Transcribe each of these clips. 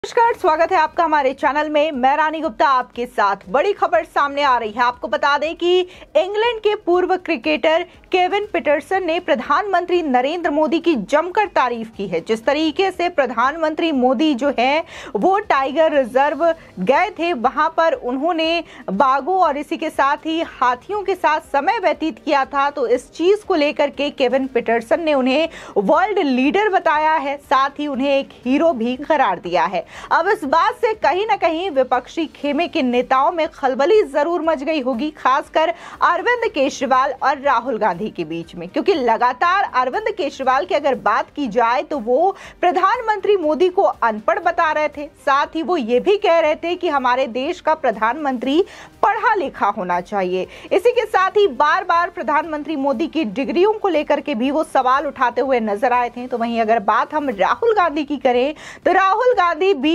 नमस्कार, स्वागत है आपका हमारे चैनल में। मैं रानी गुप्ता आपके साथ। बड़ी खबर सामने आ रही है। आपको बता दें कि इंग्लैंड के पूर्व क्रिकेटर केविन पीटरसन ने प्रधानमंत्री नरेंद्र मोदी की जमकर तारीफ की है। जिस तरीके से प्रधानमंत्री मोदी जो है वो टाइगर रिजर्व गए थे, वहां पर उन्होंने बाघों और इसी के साथ ही हाथियों के साथ समय व्यतीत किया था, तो इस चीज को लेकर के केविन पीटरसन ने उन्हें वर्ल्ड लीडर बताया है, साथ ही उन्हें एक हीरो भी करार दिया है। अब इस बात से कहीं ना कहीं विपक्षी खेमे के नेताओं में खलबली जरूर मच गई होगी, खासकर अरविंद केजरीवाल और राहुल गांधी के बीच में, क्योंकि लगातार अरविंद केजरीवाल की अगर बात की जाए तो वो प्रधानमंत्री मोदी को अनपढ़ बता रहे थे। साथ ही वो ये भी कह रहे थे कि हमारे देश का प्रधानमंत्री पढ़ा लिखा होना चाहिए। इसी के साथ ही बार बार प्रधानमंत्री मोदी की डिग्रियों को लेकर के भी वो सवाल उठाते हुए नजर आए थे। तो वहीं अगर बात हम राहुल गांधी की करें तो राहुल गांधी भी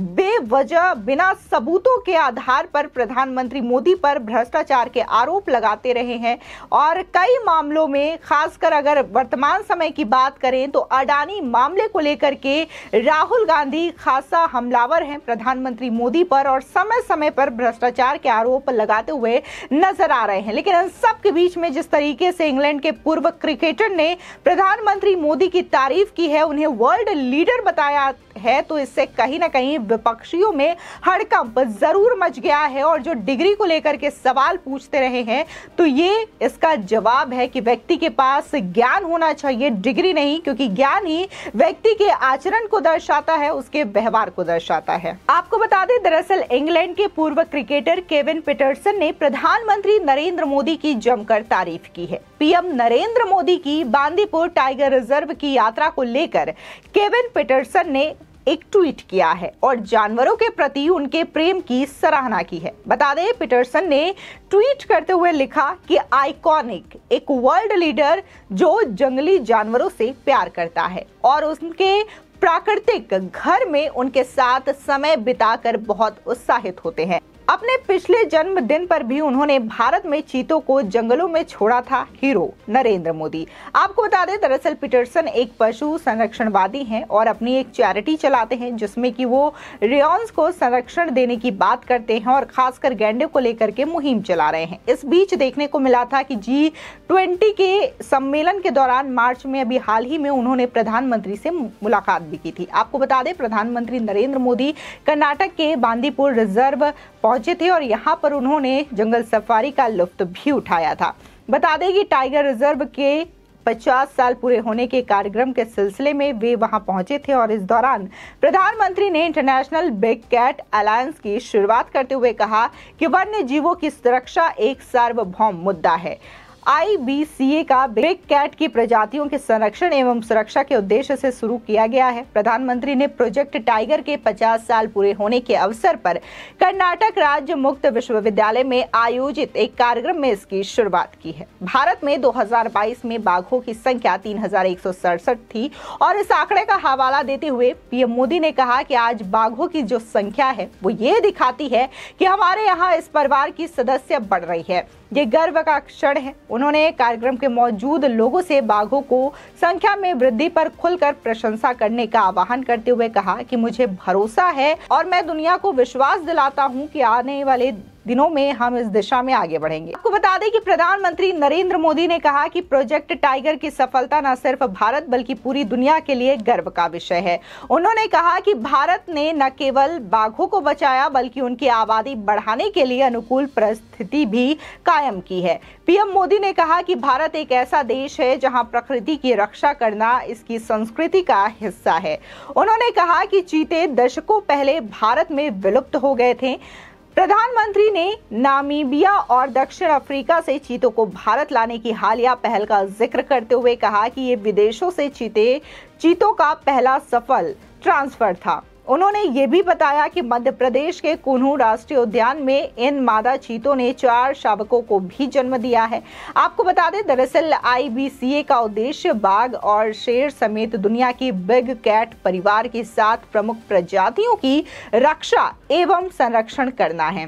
बेवजह बिना सबूतों के आधार पर प्रधानमंत्री मोदी पर भ्रष्टाचार के आरोप लगाते रहे हैं और कई मामलों में, खासकर अगर वर्तमान समय की बात करें तो अडानी मामले को लेकर के राहुल गांधी खासा हमलावर हैं प्रधानमंत्री मोदी पर और समय समय पर भ्रष्टाचार के आरोप लगाते हुए नजर आ रहे हैं। लेकिन इन सब के बीच में जिस तरीके से इंग्लैंड के पूर्व क्रिकेटर ने प्रधानमंत्री मोदी की तारीफ की है, उन्हें वर्ल्ड लीडर बताया है, तो इससे कहीं ना कहीं विपक्षियों में हड़कंप जरूर मच गया है। और जो डिग्री को लेकर के सवाल पूछते रहे हैं, तो ये इसका जवाब है कि व्यक्ति के पास ज्ञान होना चाहिए, डिग्री नहीं, क्योंकि ज्ञान ही व्यक्ति के आचरण को दर्शाता है, उसके व्यवहार को दर्शाता है। आपको बता दें, दरअसल इंग्लैंड के पूर्व क्रिकेटर केविन पीटरसन ने प्रधानमंत्री नरेंद्र मोदी की जमकर तारीफ की है। पीएम नरेंद्र मोदी की बांदीपुर टाइगर रिजर्व की यात्रा को लेकर केविन पीटरसन ने एक ट्वीट किया है और जानवरों के प्रति उनके प्रेम की सराहना की है। बता दें, पीटरसन ने ट्वीट करते हुए लिखा कि आइकॉनिक, एक वर्ल्ड लीडर जो जंगली जानवरों से प्यार करता है और उनके प्राकृतिक घर में उनके साथ समय बिताकर बहुत उत्साहित होते हैं। अपने पिछले जन्मदिन पर भी उन्होंने भारत में चीतों को जंगलों में छोड़ा था हीरो नरेंद्र मोदी। आपको बता दें, दरअसल पीटरसन एक पशु संरक्षणवादी हैं और अपनी एक चैरिटी चलाते हैं जिसमें कि वो रेयॉन्स को संरक्षण देने की बात करते हैं और खासकर गैंडे को लेकर के मुहिम चला रहे हैं। इस बीच देखने को मिला था कि G20 के सम्मेलन के दौरान मार्च में अभी हाल ही में उन्होंने प्रधानमंत्री से मुलाकात भी की थी। आपको बता दें, प्रधानमंत्री नरेंद्र मोदी कर्नाटक के बांदीपुर रिजर्व पहुंचे थे और यहां पर उन्होंने जंगल सफारी का लुत्फ भी उठाया था। बता दें कि टाइगर रिजर्व के 50 साल पूरे होने के कार्यक्रम के सिलसिले में वे वहां पहुंचे थे और इस दौरान प्रधानमंत्री ने इंटरनेशनल बिग कैट अलायंस की शुरुआत करते हुए कहा कि वन्य जीवों की सुरक्षा एक सार्वभौम मुद्दा है। IBCA का बिग कैट की प्रजातियों के संरक्षण एवं सुरक्षा के उद्देश्य से शुरू किया गया है। प्रधानमंत्री ने प्रोजेक्ट टाइगर के 50 साल पूरे होने के अवसर पर कर्नाटक राज्य मुक्त विश्वविद्यालय में आयोजित एक कार्यक्रम में इसकी शुरुआत की है। भारत में 2022 में बाघों की संख्या 3167 थी और इस आंकड़े का हवाला देते हुए पीएम मोदी ने कहा कि आज बाघों की जो संख्या है वो ये दिखाती है कि हमारे यहाँ इस परिवार की सदस्य बढ़ रही है। ये गर्व का क्षण है। उन्होंने कार्यक्रम के मौजूद लोगों से बाघों को संख्या में वृद्धि पर खुलकर प्रशंसा करने का आह्वान करते हुए कहा कि मुझे भरोसा है और मैं दुनिया को विश्वास दिलाता हूं कि आने वाले दिनों में हम इस दिशा में आगे बढ़ेंगे। आपको बता दें कि प्रधानमंत्री नरेंद्र मोदी ने कहा कि प्रोजेक्ट टाइगर की सफलता न सिर्फ भारत बल्कि पूरी दुनिया के लिए गर्व का विषय है। उन्होंने कहा कि भारत ने न केवल बाघों को बचाया बल्कि उनकी आबादी बढ़ाने के लिए अनुकूल परिस्थिति भी कायम की है। पीएम मोदी ने कहा कि भारत एक ऐसा देश है जहां प्रकृति की रक्षा करना इसकी संस्कृति का हिस्सा है। उन्होंने कहा कि चीते दशकों पहले भारत में विलुप्त हो गए थे। प्रधानमंत्री ने नामीबिया और दक्षिण अफ्रीका से चीतों को भारत लाने की हालिया पहल का जिक्र करते हुए कहा कि ये विदेशों से चीतों का पहला सफल ट्रांसफर था। उन्होंने ये भी बताया कि मध्य प्रदेश के कुन्नू राष्ट्रीय उद्यान में इन मादा चीतों ने 4 शावकों को भी जन्म दिया है। आपको बता दें, दरअसल IBCA का उद्देश्य बाघ और शेर समेत दुनिया की बिग कैट परिवार की 7 प्रमुख प्रजातियों की रक्षा एवं संरक्षण करना है।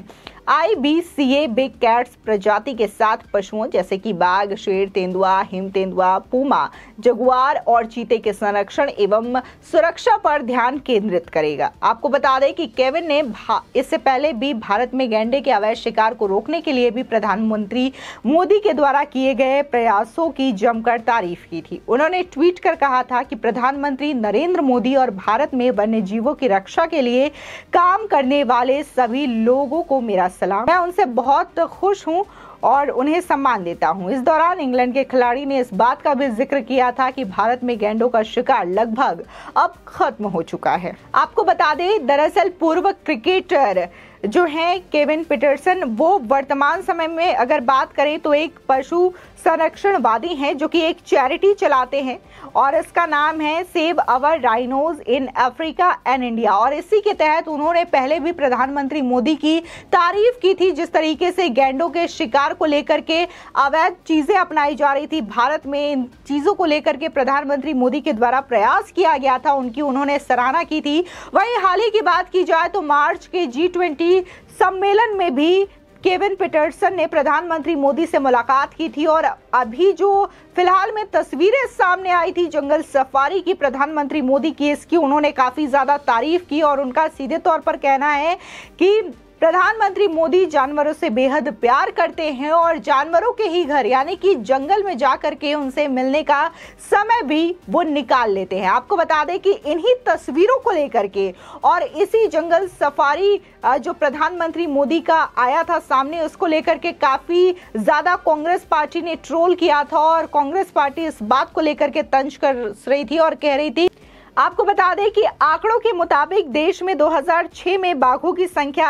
IBCA बिग कैट्स प्रजाति के 7 पशुओं जैसे कि बाघ, शेर, तेंदुआ, हिम तेंदुआ, पूमा, जगुआर और चीते के संरक्षण एवं सुरक्षा पर ध्यान केंद्रित करेगा। आपको बता दें कि केविन ने इससे पहले भी भारत में गैंडे के अवैध शिकार को रोकने के लिए भी प्रधानमंत्री मोदी के द्वारा किए गए प्रयासों की जमकर तारीफ की थी। उन्होंने ट्वीट कर कहा था कि प्रधानमंत्री नरेंद्र मोदी और भारत में वन्य जीवों की रक्षा के लिए काम करने वाले सभी लोगों को मेरा सलाम। मैं उनसे बहुत खुश हूं और उन्हें सम्मान देता हूं। इस दौरान इंग्लैंड के खिलाड़ी ने इस बात का भी जिक्र किया था कि भारत में गैंडों का शिकार लगभग अब खत्म हो चुका है। आपको बता दें, दरअसल पूर्व क्रिकेटर जो हैं केविन पीटरसन, वो वर्तमान समय में अगर बात करें तो एक पशु संरक्षणवादी हैं जो कि एक चैरिटी चलाते हैं और इसका नाम है save our rhinos in Africa and India. और इसी के तहत उन्होंने पहले भी प्रधानमंत्री मोदी की तारीफ की थी। जिस तरीके से गैंडों के शिकार को लेकर के अवैध चीजें अपनाई जा रही थी भारत में, इन चीजों को लेकर के प्रधानमंत्री मोदी के द्वारा प्रयास किया गया था, उनकी उन्होंने सराहना की थी। वहीं हाल ही की बात की जाए तो मार्च के G20 सम्मेलन में भी केविन पीटरसन ने प्रधानमंत्री मोदी से मुलाकात की थी और अभी जो फिलहाल में तस्वीरें सामने आई थी जंगल सफारी की प्रधानमंत्री मोदी की, इसकी उन्होंने काफी ज्यादा तारीफ की और उनका सीधे तौर पर कहना है कि प्रधानमंत्री मोदी जानवरों से बेहद प्यार करते हैं और जानवरों के ही घर यानी कि जंगल में जाकर के उनसे मिलने का समय भी वो निकाल लेते हैं। आपको बता दें कि इन्हीं तस्वीरों को लेकर के और इसी जंगल सफारी जो प्रधानमंत्री मोदी का आया था सामने, उसको लेकर के काफी ज्यादा कांग्रेस पार्टी ने ट्रोल किया था और कांग्रेस पार्टी इस बात को लेकर के तंज कर रही थी और कह रही थी। आपको बता दें कि आंकड़ों के मुताबिक देश में 2006 में बाघों की संख्या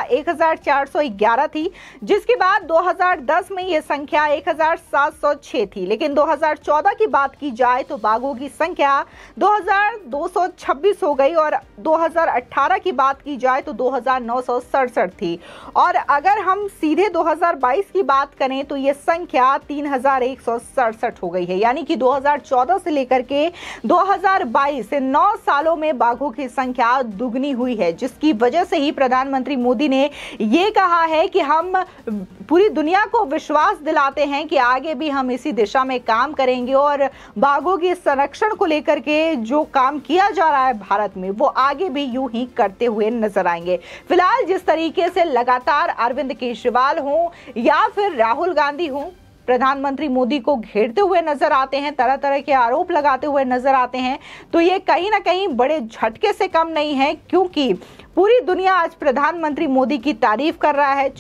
1411 थी, जिसके बाद 2010 में यह संख्या 1706 थी। लेकिन 2014 की बात की जाए तो बाघों की संख्या 2226 हो गई और 2018 की बात की जाए तो 2967 थी। और अगर हम सीधे 2022 की बात करें तो यह संख्या 3167 हो गई है। यानी कि 2014 से लेकर के 2022 से 9 सालों में बाघों की संख्या दुगनी हुई है, जिसकी वजह से ही प्रधानमंत्री मोदी ने ये कहा है कि हम पूरी दुनिया को विश्वास दिलाते हैं कि आगे भी हम इसी दिशा में काम करेंगे और बाघों के संरक्षण को लेकर के जो काम किया जा रहा है भारत में, वो आगे भी यूं ही करते हुए नजर आएंगे। फिलहाल जिस तरीके से लगातार अरविंद केजरीवाल हो या फिर राहुल गांधी हो प्रधानमंत्री मोदी को घेरते हुए नजर आते हैं, तरह तरह के आरोप लगाते हुए नजर आते हैं, तो ये कहीं ना कहीं बड़े झटके से कम नहीं है, क्योंकि पूरी दुनिया आज प्रधानमंत्री मोदी की तारीफ कर रहा है।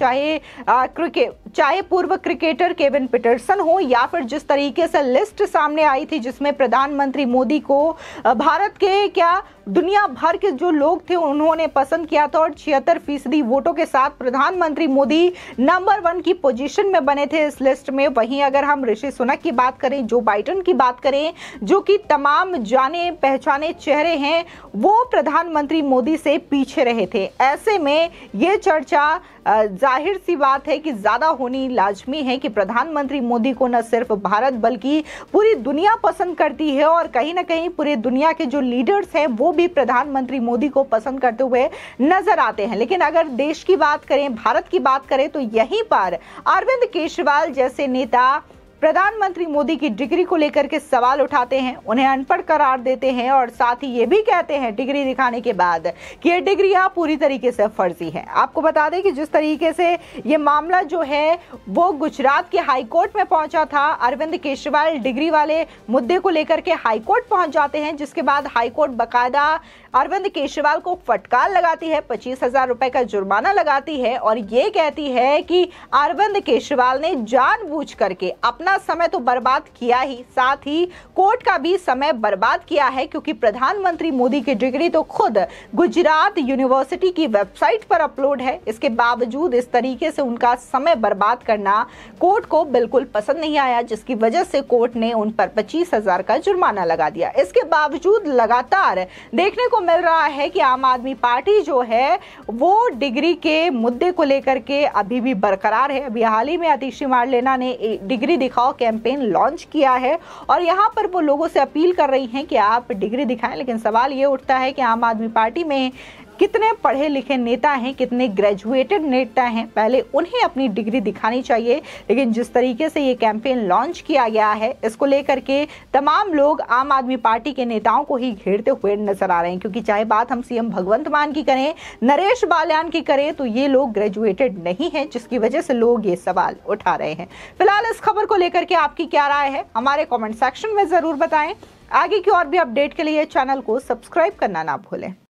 चाहे पूर्व क्रिकेटर केविन पीटरसन हो या फिर जिस तरीके से लिस्ट सामने आई थी जिसमें प्रधानमंत्री मोदी को भारत के दुनिया भर के जो लोग थे उन्होंने पसंद किया था और 76% वोटों के साथ प्रधानमंत्री मोदी नंबर 1 की पोजीशन में बने थे इस लिस्ट में। वहीं अगर हम ऋषि सुनक की बात करें, जो बाइडेन की बात करें, जो कि तमाम जाने पहचाने चेहरे हैं, वो प्रधानमंत्री मोदी से पीछे रहे थे। ऐसे में ये चर्चा जाहिर सी बात है कि ज्यादा होनी लाजमी है कि प्रधानमंत्री मोदी को न सिर्फ भारत बल्कि पूरी दुनिया पसंद करती है और कहीं ना कहीं पूरी दुनिया के जो लीडर्स हैं वो भी प्रधानमंत्री मोदी को पसंद करते हुए नजर आते हैं। लेकिन अगर देश की बात करें, भारत की बात करें, तो यहीं पर अरविंद केजरीवाल जैसे नेता प्रधानमंत्री मोदी की डिग्री को लेकर के सवाल उठाते हैं, उन्हें अनपढ़ करार देते हैं और साथ ही ये भी कहते हैं डिग्री दिखाने के बाद कि ये डिग्रियां पूरी तरीके से फर्जी है। आपको बता दें कि जिस तरीके से ये मामला जो है वो गुजरात के हाईकोर्ट में पहुंचा था, अरविंद केजरीवाल डिग्री वाले मुद्दे को लेकर के हाईकोर्ट पहुंच जाते हैं, जिसके बाद हाईकोर्ट बकायदा अरविंद केजरीवाल को फटकार लगाती है, 25,000 रुपए का जुर्माना लगाती है और ये कहती है कि अरविंद केजरीवाल ने जानबूझ करके अपना समय तो बर्बाद किया ही, साथ ही कोर्ट का भी समय बर्बाद किया है, क्योंकि प्रधानमंत्री मोदी की डिग्री तो खुद गुजरात यूनिवर्सिटी की वेबसाइट पर अपलोड है। इसके बावजूद इस तरीके से उनका समय बर्बाद करना कोर्ट को बिल्कुल पसंद नहीं आया, जिसकी वजह से कोर्ट ने उन पर 25,000 का जुर्माना लगा दिया। इसके बावजूद लगातार देखने को मिल रहा है कि आम आदमी पार्टी जो है वो डिग्री के मुद्दे को लेकर के अभी भी बरकरार है। अभी हाल ही में आतिशी मारलेना ने डिग्री दिखाओ कैंपेन लॉन्च किया है और यहाँ पर वो लोगों से अपील कर रही हैं कि आप डिग्री दिखाएं। लेकिन सवाल ये उठता है कि आम आदमी पार्टी में कितने पढ़े लिखे नेता हैं, कितने ग्रेजुएटेड नेता हैं, पहले उन्हें अपनी डिग्री दिखानी चाहिए। लेकिन जिस तरीके से ये कैंपेन लॉन्च किया गया है, इसको लेकर के तमाम लोग आम आदमी पार्टी के नेताओं को ही घेरते हुए नजर आ रहे हैं। क्योंकि चाहे बात हम सीएम भगवंत मान की करें, नरेश बाल्यान की करें, तो ये लोग ग्रेजुएटेड नहीं है, जिसकी वजह से लोग ये सवाल उठा रहे हैं। फिलहाल इस खबर को लेकर के आपकी क्या राय है, हमारे कमेंट सेक्शन में जरूर बताएं। आगे की और भी अपडेट के लिए चैनल को सब्सक्राइब करना ना भूलें।